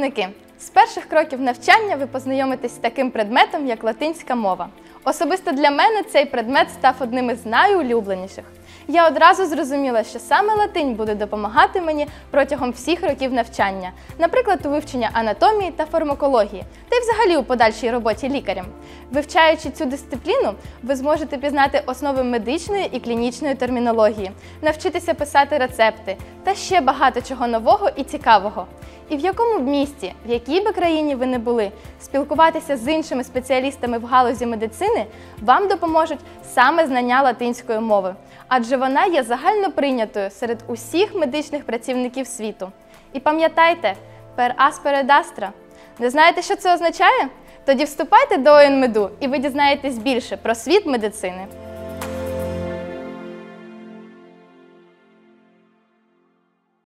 випускники! З перших кроків навчання ви познайомитесь з таким предметом, як латинська мова. Особисто для мене цей предмет став одним із найулюбленіших. Я одразу зрозуміла, що саме латинь буде допомагати мені протягом всіх років навчання, наприклад, у вивченні анатомії та фармакології, та й взагалі у подальшій роботі лікарем. Вивчаючи цю дисципліну, ви зможете пізнати основи медичної і клінічної термінології, навчитися писати рецепти та ще багато чого нового і цікавого. І в якому б місті, в якій би країні ви не були, спілкуватися з іншими спеціалістами в галузі медицини вам допоможуть саме знання латинської мови, адже вона є загально прийнятою серед усіх медичних працівників світу. І пам'ятайте, per aspera ad astra. Не знаєте, що це означає? Тоді вступайте до ОНМЕДу і ви дізнаєтесь більше про світ медицини.